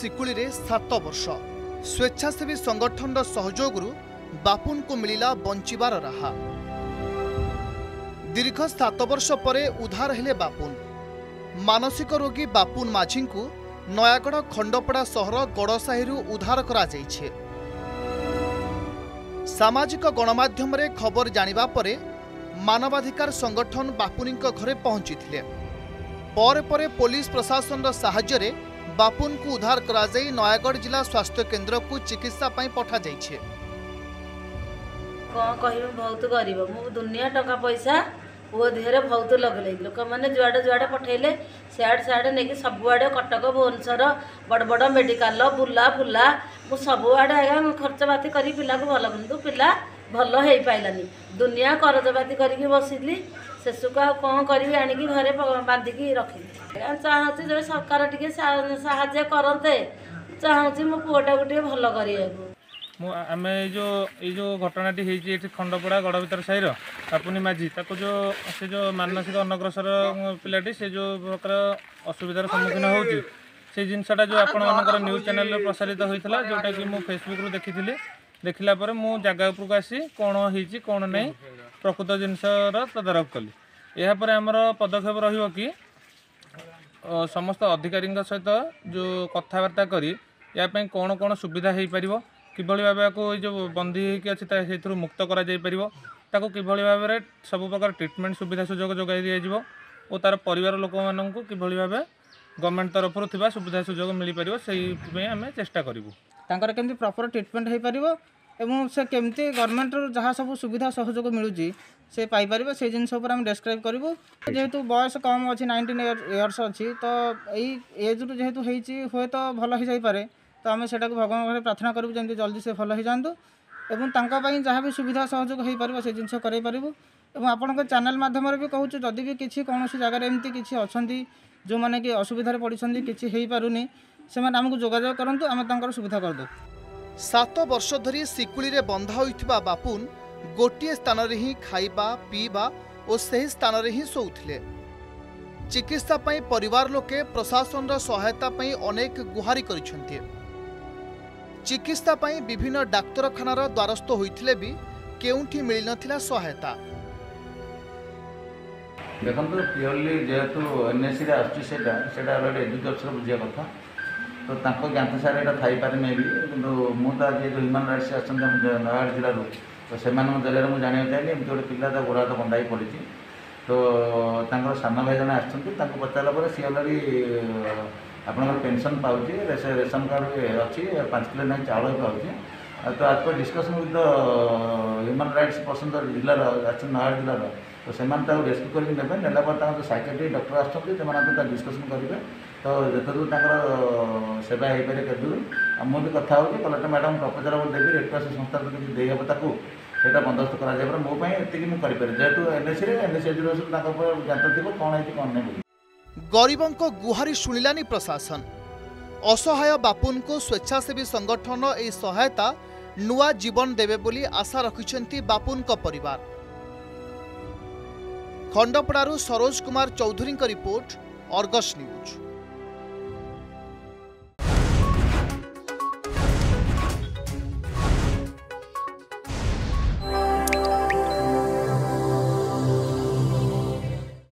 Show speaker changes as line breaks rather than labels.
सिकुली रे 7 वर्ष स्वेच्छासेवी संगठन सहयोग बापुन को मिला बंचिबार राहा। दीर्घ 7 वर्ष परे उद्धार हेले बापुन। मानसिक रोगी बापुन माझी को नयागढ़ खंडपड़ा सहर गड़साही उद्धार करा जाइछे। सामाजिक गणमाध्यम रे खबर जानिबा परे मानवाधिकार संगठन बापुनी घरे पहुंची परे पुलिस प्रशासन साहाय्य रे बापुन को उद्धार करा जाई नयागढ़ जिला स्वास्थ्य केंद्र को चिकित्सा पई पठा जाइछे।
कौन कह बहुत गरीब मु दुनिया टका पैसा पुओ देहरे बहुत लगल लोक मैंने जुआड़े जुआड़े पठेले सियाड़े सियाड़े नहीं सबुआड़े कटक भुवनेश्वर बड़ बड़ मेडिकाल बुला फुला मु सबुआड़े आज्ञा खर्च बाती करी पिला को भल किंतु पिला भल हो पाइलानी दुनिया करज बाती करके बसिली शेषक कौन करी आणिकी घरे बांधिकी रखिली। चाहूँगी जो सरकार टे साहाय्य करते चाहूँगी मो पुओटा को भल कर।
आम जो घटनाटी होती खंडपड़ा गड़ भर साईर बापुनी माझी जो से जो मानसिक अनग्रसर पिलाटी से जो प्रकार असुविधार सम्मुखीन होती से जिनसा जो आपण मानकर न्यूज चैनल प्रसारित होता जोटा कि मुझे फेसबुक रू देखला पर मु जगह उपरको आसी कौन होती कौन नहीं प्रकृत जिनसर तदारख कली। यापर आमर पदक्षेप रहिबो कि समस्त अधिकारी सहित जो कथबार्ता करी या कौन कौन सुविधा हो पार किभली भाव को जो बंदी होती मुक्त करा जाई परिबो ताको किभली भाव में सब प्रकार ट्रिटमेंट सुविधा सुजोग जोगाई दिया और तार परिवार लोक मानक किभली भाव गवर्नमेंट तरफ थिबा सुविधा सुजोग मिल पार से आम चेष्टा करूँ
तांकर केमती प्रॉपर ट्रीटमेंट हो पार एवं से केमती गवर्नमेंट जहाँ सब सुविधा सहयोग मिलूँ से पाइपर से जिन आम डिस्क्राइब करूँ। जेहेतु बयस कम अच्छी 19 इयर्स अच्छी तो यही एज रू जेहेतु हुए तो भल हो जापे तो आम से भगवान प्रार्थना करूँ जमी जल्दी से भल हो जातु एवं जहाँ भी सुविधा सहयोग हो पार से जिन करूँ। आपण चैनल माध्यम भी कहूँ जदि भी किसी कौन जगह एमती किसी अच्छा जो मैंने कि असुविधा पड़ती किसी हो पारुनी से आमको जोगाजोग करूँ आम सुविधा करदे।
7 वर्ष धरी सिकुली रे बंधा होइथिबा बापुन गोटिए स्थान रे ही खाइबा पीबा और सही स्थान रे ही सोउथिले। चिकित्सा पई परिवार लोके प्रशासन रा सहायता पई अनेक गुहारी करिसंती। चिकित्सा पई विभिन्न डाक्तरखाना रा द्वारस्थ होइथिले भी केउंठी मिल नथिला सहायता।
देखो प्योरली जेहेतु एनएससी रे आछि सेटा एजुकेशन बुझिया कथा तो ज्ञात सार यहाँ थपारे मे भी कि मुझे जो ह्यूमन राइट्स नयागढ़ जिलूर तो से जरिए मुझे जाना चाहिए एमती गोटे पिला गोड़ हाथ बंधा पड़ी तो सान भाई जन आसर पचारा सी अलरेडी आपंकर पेनसन पाँच रेशन कार्ड अच्छी 5 किलो ना चावल पाँच तो आज पर discussion with human rights person जिलार नयागढ़ जिलार तो से रेस्क्यू करके नेला जो साइकेट्री डॉक्टर आसते डिस्कसन करेंगे तो जिते दूर सेवा हो पारे के दूर मुझे कथा हो कलेक्टर मैडम प्रपोजल देवी रेड क्रॉस संस्था किसी देहब ताकू से बंदोबस्त कर मोपाई ये मुझे जेहेतु एनएससी एजुकेशन ज्ञात थी कौन है कौन नहीं।
गरीबों को गुहारी शुणिलानी प्रशासन। असहाय बापुन को स्वेच्छासेवी संगठन ए सहायता नुआ जीवन देवे बोली आशा रखिछंती बापुन को परिवार। खंडपड़ारू Saroj Kumar Choudhury report, Argus news.